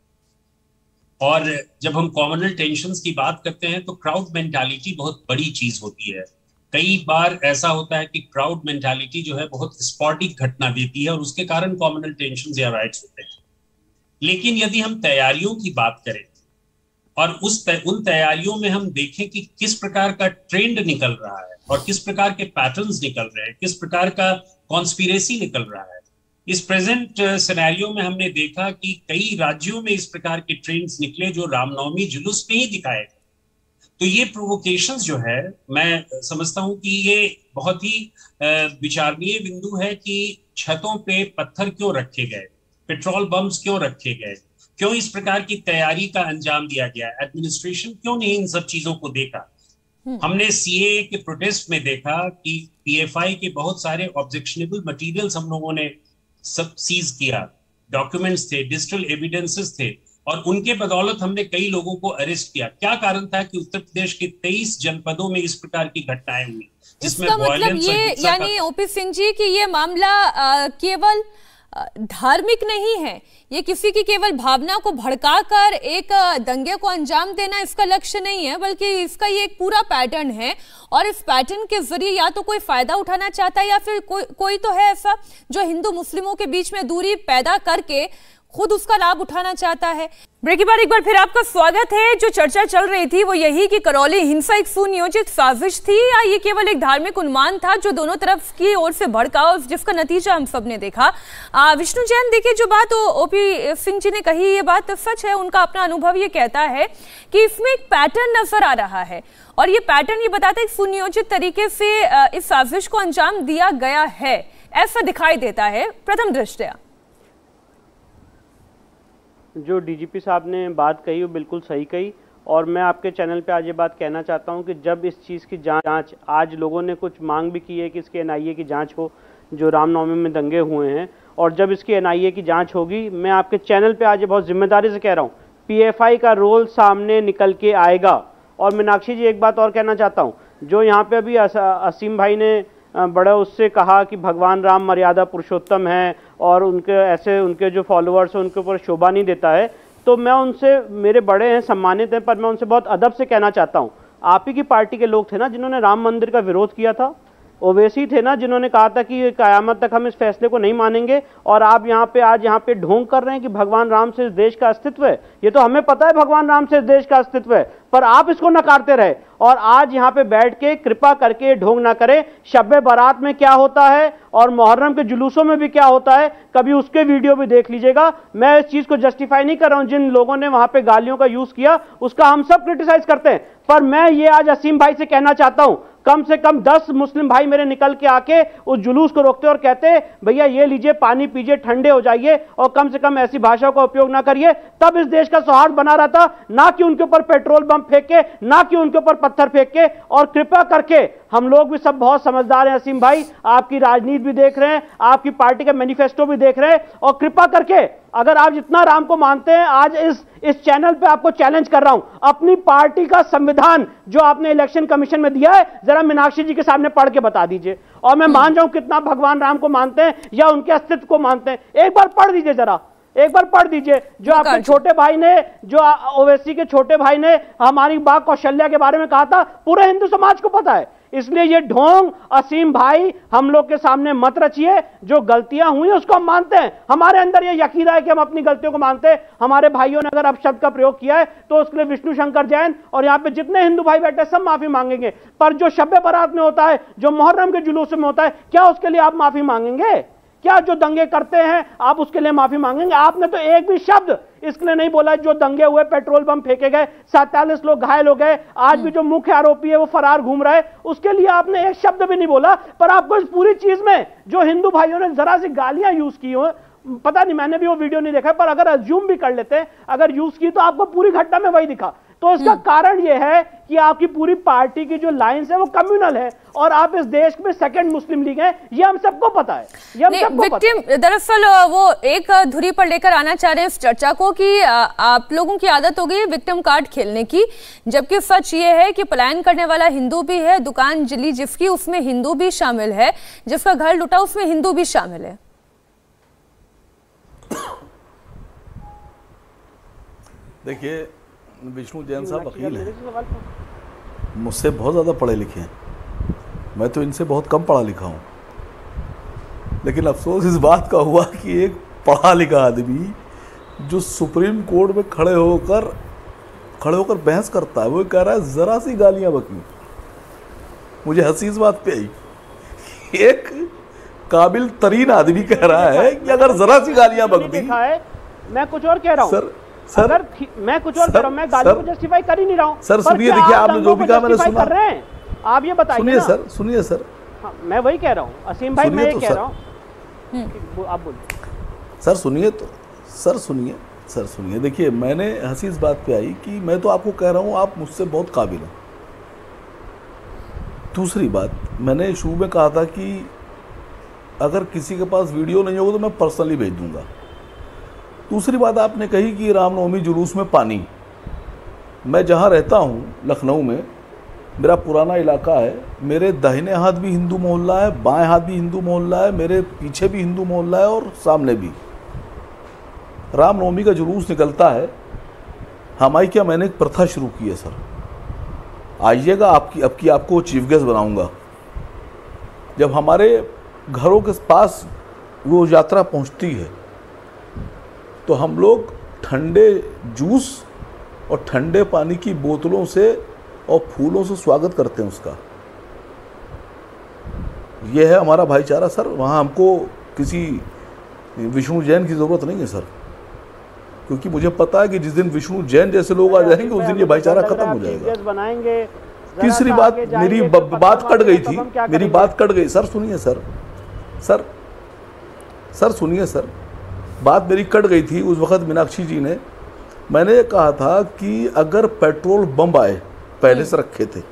और जब हम कॉम्युनल टेंशंस की बात करते हैं तो क्राउड मेंटालिटी बहुत बड़ी चीज होती है। कई बार ऐसा होता है कि क्राउड मेंटालिटी जो है बहुत स्पॉटिक घटना देती है और उसके कारण कॉम्युनल टेंशंस या राइट्स होते हैं। लेकिन यदि हम तैयारियों की बात करें और उस तय, उन तैयारियों में हम देखें कि किस प्रकार का ट्रेंड निकल रहा है और किस प्रकार के पैटर्न्स निकल रहे हैं, किस प्रकार का कॉन्स्पिरेसी निकल रहा है, इस प्रेजेंट सिनेरियो में हमने देखा कि कई राज्यों में इस प्रकार के ट्रेंड्स निकले जो रामनवमी जुलूस में ही दिखाए। तो ये प्रोवोकेशंस जो है, मैं समझता हूं कि ये बहुत ही विचारणीय बिंदु है कि छतों पे पत्थर क्यों रखे गए, पेट्रोल बम्स क्यों रखे गए, क्यों इस प्रकार की तैयारी का अंजाम दिया गया, एडमिनिस्ट्रेशन क्यों नहीं इन सब चीजों को देखा। हमने सीएए के प्रोटेस्ट में देखा कि पीएफआई के बहुत सारे ऑब्जेक्शनेबल मटेरियल्स हम लोगों ने सब सीज किया, डॉक्यूमेंट्स थे, डिजिटल एविडेंसेस थे, और उनके बदौलत हमने कई लोगों को अरेस्ट किया। क्या कारण था कि उत्तर प्रदेश के तेईस जनपदों में इस प्रकार की घटनाएं हुई जिसमें मतलब ये यानी ओपी सिंह जी कि ये मामला आ, केवल धार्मिक नहीं है, ये किसी की केवल भावना को भड़काकर एक दंगे को अंजाम देना इसका लक्ष्य नहीं है, बल्कि इसका ये एक पूरा पैटर्न है और इस पैटर्न के जरिए या तो कोई फायदा उठाना चाहता है या फिर कोई कोई तो है ऐसा जो हिंदू मुस्लिमों के बीच में दूरी पैदा करके खुद उसका लाभ उठाना चाहता है। ब्रेक के बाद एक बार फिर आपका स्वागत है। जो चर्चा चल रही थी वो यही कि करौली हिंसा एक सुनियोजित साजिश थी या ये केवल एक धार्मिक उन्मान था जो दोनों तरफ की ओर से भड़का और जिसका नतीजा हम सब ने देखा। विष्णु जैन, देखिए जो बात ओपी सिंह जी ने कही ये बात सच है, उनका अपना अनुभव ये कहता है कि इसमें एक पैटर्न नजर आ रहा है और ये पैटर्न ये बताता है कि सुनियोजित तरीके से इस साजिश को अंजाम दिया गया है, ऐसा दिखाई देता है प्रथम दृष्टया। जो डीजीपी साहब ने बात कही वो बिल्कुल सही कही और मैं आपके चैनल पे आज ये बात कहना चाहता हूँ कि जब इस चीज़ की जांच, आज लोगों ने कुछ मांग भी की है कि इसकी एनआईए की जांच हो जो रामनवमी में दंगे हुए हैं, और जब इसकी एनआईए की जांच होगी, मैं आपके चैनल पे आज ये बहुत जिम्मेदारी से कह रहा हूँ, पीएफआई का रोल सामने निकल के आएगा। और मीनाक्षी जी एक बात और कहना चाहता हूँ, जो यहाँ पे अभी असीम भाई ने बड़ा उससे कहा कि भगवान राम मर्यादा पुरुषोत्तम है और उनके ऐसे उनके जो फॉलोअर्स हैं उनके ऊपर शोभा नहीं देता है, तो मैं उनसे, मेरे बड़े हैं, सम्मानित हैं, पर मैं उनसे बहुत अदब से कहना चाहता हूँ, आप ही की पार्टी के लोग थे ना जिन्होंने राम मंदिर का विरोध किया था, ओवैसी थे ना जिन्होंने कहा था कि कयामत तक हम इस फैसले को नहीं मानेंगे, और आप यहाँ पे आज यहाँ पे ढोंग कर रहे हैं कि भगवान राम से इस देश का अस्तित्व है। ये तो हमें पता है भगवान राम से इस देश का अस्तित्व है, पर आप इसको नकारते रहे और आज यहाँ पे बैठ के कृपा करके ढोंग ना करें। शब्बे बारात में क्या होता है और मुहर्रम के जुलूसों में भी क्या होता है, कभी उसके वीडियो भी देख लीजिएगा। मैं इस चीज को जस्टिफाई नहीं कर रहा हूं, जिन लोगों ने वहां पे गालियों का यूज किया उसका हम सब क्रिटिसाइज करते हैं, पर मैं ये आज असीम भाई से कहना चाहता हूं, कम से कम दस मुस्लिम भाई मेरे निकल के आके उस जुलूस को रोकते और कहते भैया ये लीजिए पानी पीजिए, ठंडे हो जाइए और कम से कम ऐसी भाषा का उपयोग ना करिए, तब इस देश का सौहार्द बना रहता, ना कि उनके ऊपर पेट्रोल बम फेंक के, ना कि उनके ऊपर पत्थर फेंक के। और कृपा करके हम लोग भी सब बहुत समझदार हैं असीम भाई, आपकी राजनीति भी देख रहे हैं, आपकी पार्टी का मैनिफेस्टो भी देख रहे हैं, और कृपा करके अगर आप जितना राम को मानते हैं, आज इस इस चैनल पे आपको चैलेंज कर रहा हूं, अपनी पार्टी का संविधान जो आपने इलेक्शन कमीशन में दिया है जरा मीनाक्षी जी के सामने पढ़ के बता दीजिए, और मैं मान जाऊं कितना भगवान राम को मानते हैं या उनके अस्तित्व को मानते हैं, एक बार पढ़ दीजिए, जरा एक बार पढ़ दीजिए। जो आपके छोटे भाई ने, जो ओवैसी के छोटे भाई ने हमारी बात कौशल्या के बारे में कहा था, पूरे हिंदू समाज को पता है। इसलिए ये ढोंग असीम भाई हम लोग के सामने मत रचिए, जो गलतियां हुई उसको हम मानते हैं, हमारे अंदर ये यकीन है कि हम अपनी गलतियों को मानते हैं। हमारे भाइयों ने अगर अपशब्द का प्रयोग किया है तो उसके लिए विष्णु शंकर जैन और यहाँ पे जितने हिंदू भाई बैठे सब माफी मांगेंगे, पर जो शब्बे बारात में होता है, जो मुहर्रम के जुलूस में होता है, क्या उसके लिए आप माफी मांगेंगे? क्या जो दंगे करते हैं आप उसके लिए माफी मांगेंगे? आपने तो एक भी शब्द इसके लिए नहीं बोला। जो दंगे हुए, पेट्रोल बम फेंके गए, सैंतालीस लोग घायल हो गए, आज भी जो मुख्य आरोपी है वो फरार घूम रहा है, उसके लिए आपने एक शब्द भी नहीं बोला। पर आपको इस पूरी चीज में जो हिंदू भाइयों ने जरा सी गालियां यूज की हो, पता नहीं, मैंने भी वो वीडियो नहीं देखा, पर अगर अज्यूम भी कर लेते हैं अगर यूज की, तो आपको पूरी घटना में वही दिखा। तो इसका कारण यह है कि आपकी पूरी पार्टी की जो लाइंस है वो कम्युनल है और आप इस देश में सेकंड मुस्लिम लीग है, ये हम सबको पता है। ये हम सबको विक्टिम पता है। दरअसल वो एक धुरी पर लेकर आना चाह रहे हैं इस चर्चा को कि आप लोगों की आदत हो गई विक्टिम कार्ड खेलने की, जबकि सच ये है कि पलायन करने वाला हिंदू भी है, दुकान जली जिसकी उसमें हिंदू भी शामिल है, जिसका घर लुटा उसमें हिंदू भी शामिल है। देखिए, विष्णु जैन साहब वकील हैं, मुझसे बहुत ज़्यादा पढ़े लिखे हैं, मैं तो इनसे बहुत कम पढ़ा लिखा हूँ। लेकिन अफसोस इस बात का हुआ कि एक पढ़ा लिखा आदमी जो सुप्रीम कोर्ट में खड़े होकर खड़े होकर बहस करता है, वो कह रहा है ज़रा सी गालियाँ बकी। मुझे हंसी इस बात पे आई, एक काबिल तरीन आदमी कह रहा है कि अगर ज़रा सी गालियाँ बक दी। मैं कुछ और कह रहा हूँ सर, सर, अगर मैं कुछ और कर रहा हूं, मैं गाली को जस्टिफाई कर ही नहीं रहा हूं। सर सुनिए, देखिए आपने जो भी कहा मैंने सुना। कर रहे हैं आप, ये बताइए। सुनिए सर, सुनिए सर, हाँ, मैं वही कह रहा हूं असीम भाई, मैं ये कह रहा हूं, आप बोलिए सर। सुनिए तो सर सुनिए सर सुनिए देखिए, मैंने हंसी इस बात पे आई कि मैं तो आपको कह रहा हूं आप मुझसे बहुत काबिल हैं। दूसरी बात, मैंने शुरू में कहा था कि अगर किसी के पास वीडियो नहीं होगा तो मैं पर्सनली भेज दूंगा। दूसरी बात आपने कही कि रामनवमी जुलूस में पानी। मैं जहाँ रहता हूँ लखनऊ में, मेरा पुराना इलाका है, मेरे दाहिने हाथ भी हिंदू मोहल्ला है, बाएं हाथ भी हिंदू मोहल्ला है, मेरे पीछे भी हिंदू मोहल्ला है और सामने भी। रामनवमी का जुलूस निकलता है, हमारे क्या मैंने एक प्रथा शुरू की है सर, आइएगा, आपकी अब की आपको चीफ गेस्ट बनाऊंगा। जब हमारे घरों के पास वो यात्रा पहुंचती है तो हम लोग ठंडे जूस और ठंडे पानी की बोतलों से और फूलों से स्वागत करते हैं उसका। यह है हमारा भाईचारा सर। वहाँ हमको किसी विष्णु जैन की ज़रूरत नहीं है सर, क्योंकि मुझे पता है कि जिस दिन विष्णु जैन जैसे लोग आ जाएंगे उस दिन ये भाईचारा खत्म हो जाएगा। तीसरी बात, मेरी बात कट गई थी, मेरी बात कट गई सर। सुनिए सर, सर सर सुनिए सर, बात मेरी कट गई थी उस वक्त मीनाक्षी जी ने। मैंने ये कहा था कि अगर पेट्रोल बम आए, पहले से रखे थे,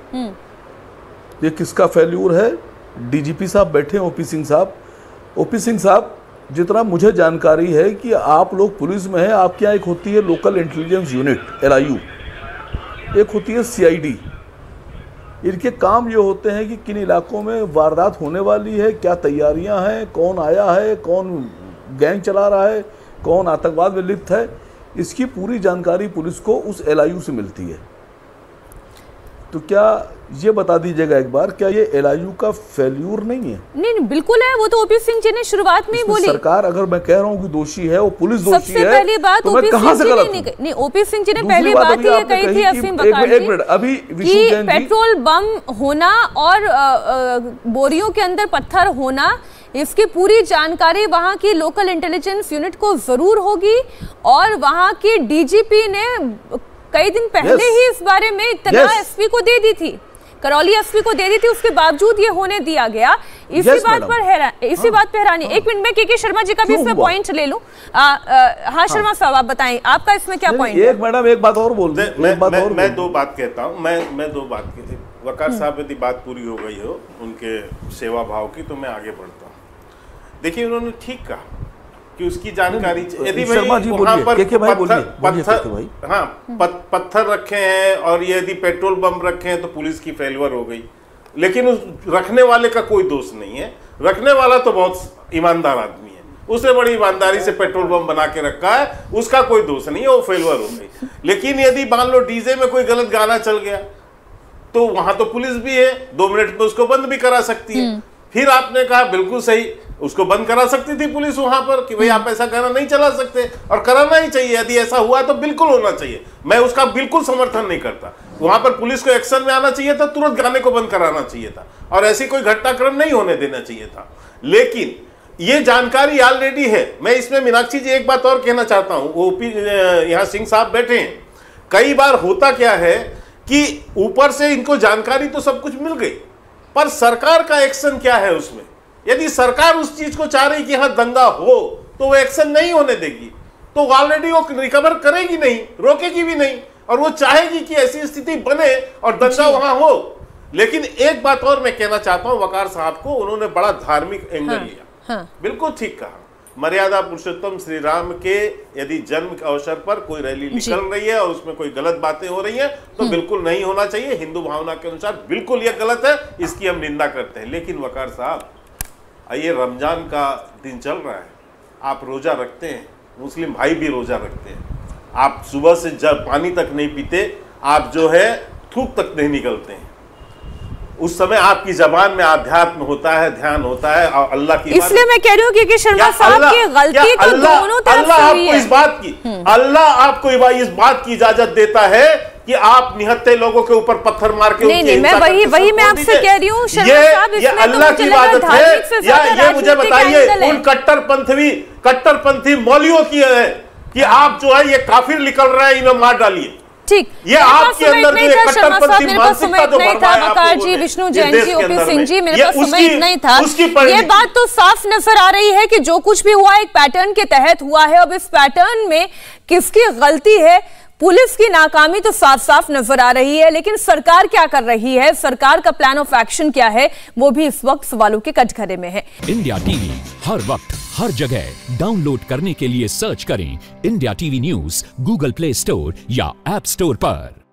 ये किसका फेल्यूर है? डीजीपी साहब बैठे हैं, ओपी सिंह साहब। ओपी सिंह साहब, जितना मुझे जानकारी है कि आप लोग पुलिस में हैं, आपके यहाँ एक होती है local intelligence unit L I U, एक होती है सी आई डी। इनके काम ये होते हैं कि किन इलाकों में वारदात होने वाली है, क्या तैयारियां हैं, कौन आया है, कौन गैंग चला रहा है, कौन आतंकवाद में लिप्त है, इसकी पूरी जानकारी पुलिस को उस एल आई यू से मिलती है। तो क्या ये बता दीजिएगा एक बार, क्या ये एल आई यू का फेल्यूर नहीं है? नहीं नहीं बिल्कुल है, वो तो ओपी सिंह जी ने शुरुआत में ही बोली। सरकार अगर मैं कह रहा हूँ कि दोषी है, वो पुलिस दोषी है, सबसे पहली बात तो मैं कहाँ से गलत हूँ? नहीं, ओपी सिंह जी ने पहली बात ये कही थी असीम बकार जी अभी कि पेट्रोल बम होना और बोरियों के अंदर पत्थर होना, इसकी पूरी जानकारी वहां की लोकल इंटेलिजेंस यूनिट को जरूर होगी। और वहां की डीजीपी ने कई दिन पहले yes. ही इस बारे में इत्तला yes. एसपी को दे दी थी, करौली एसपी को दे दी थी, उसके बावजूद ये होने दिया गया। इसी yes, बात पर हैरान इसी हाँ, बात पे हैरानी हाँ, एक मिनट में के के शर्मा जी का भी इसमें पॉइंट ले लूं। हाँ शर्मा साहब, आप बताएं आपका इसमें क्या पॉइंट है? एक मैडम एक बात और बोल दे। मैं मैं, मैं, मैं दो बात कहता हूं, मैं मैं दो बात की थी। वकार साहब यदि बात पूरी हो गई हो उनके सेवा भाव की, तो मैं आगे बढ़ता हूँ। देखिए, उन्होंने ठीक कहा कि उसकी जानकारी, यदि भाई वहाँ पर पत्थर पत्थर हाँ पत्थर रखे हैं और यदि पेट्रोल बम रखे हैं तो पुलिस की फेल्यूर हो गई, लेकिन उस रखने वाले का कोई दोष नहीं है। रखने वाला तो बहुत ईमानदार आदमी है, उसने बड़ी ईमानदारी से पेट्रोल बम बना के रखा है, उसका कोई दोष नहीं है, वो फेल्यूर हो गई। लेकिन यदि मान लो डीजे में कोई गलत गाना चल गया तो वहां तो पुलिस भी है, दो मिनट में उसको बंद भी करा सकती है। फिर आपने कहा बिल्कुल सही, उसको बंद करा सकती थी पुलिस वहां पर कि भाई आप ऐसा गाना नहीं चला सकते, और कराना ही चाहिए। यदि ऐसा हुआ तो बिल्कुल होना चाहिए, मैं उसका बिल्कुल समर्थन नहीं करता। वहां पर पुलिस को एक्शन में आना चाहिए था, तुरंत गाने को बंद कराना चाहिए था और ऐसी कोई घटनाक्रम नहीं होने देना चाहिए था। लेकिन ये जानकारी ऑलरेडी है। मैं इसमें मीनाक्षी जी एक बात और कहना चाहता हूं, ओपी यहाँ सिंह साहब बैठे हैं, कई बार होता क्या है कि ऊपर से इनको जानकारी तो सब कुछ मिल गई, पर सरकार का एक्शन क्या है उसमें? यदि सरकार उस चीज को चाह रही कि हाँ दंगा हो तो वो एक्शन नहीं होने देगी, तो ऑलरेडी वो रिकवर करेगी नहीं, रोकेगी भी नहीं। और वो चाहेगी कि ऐसी स्थिति बने और दंगा वहां हो। लेकिन एक बात और मैं कहना चाहता हूं वकार साहब को, उन्होंने बड़ा धार्मिक एंगल हाँ, लिया। हाँ। बिल्कुल ठीक कहा। मर्यादा पुरुषोत्तम श्री राम के यदि जन्म के अवसर पर कोई रैली निकल रही है और उसमें कोई गलत बातें हो रही हैं तो बिल्कुल नहीं होना चाहिए। हिंदू भावना के अनुसार बिल्कुल यह गलत है, इसकी हम निंदा करते हैं। लेकिन वकार साहब, ये रमजान का दिन चल रहा है, आप रोजा रखते हैं, मुस्लिम भाई भी रोजा रखते हैं, आप सुबह से जब पानी तक नहीं पीते, आप जो है थूक तक नहीं निकलते हैं। उस समय आपकी जबान में आध्यात्म होता है, ध्यान होता है और अल्लाह की, इसलिए मैं कह रही हूँ कि शर्मा साहब की गलती तो दोनों तरफ से हुई है। इस बात की अल्लाह आपको इस बात की इजाजत देता है कि आप निहत्थे लोगों के ऊपर पत्थर मार के नहीं, नहीं, मैं वही वही मैं आपसे कह रही हूँ शर्मा साहब, ये अल्लाह की इबादत है या ये मुझे बताइए उन कट्टरपंथी कट्टरपंथी मौलवियों की है कि आप जो है ये काफिर निकल रहे हैं, इन्हें मार डालिए। ठीक, ये आपके अंदर जो एक कट्टरपंथी मानसिकता जो था, वकार जी, विष्णु जैन जी, ओपी सिंह जी, मेरे पास समय नहीं था। ये बात तो साफ नजर आ रही है कि जो कुछ भी हुआ एक पैटर्न के तहत हुआ है। अब इस पैटर्न में किसकी गलती है, पुलिस की नाकामी तो साफ साफ नजर आ रही है, लेकिन सरकार क्या कर रही है, सरकार का प्लान ऑफ एक्शन क्या है, वो भी इस वक्त सवालों के कटघरे में है। इंडिया टीवी हर वक्त हर जगह डाउनलोड करने के लिए सर्च करें India TV news Google Play Store या ऐप स्टोर पर।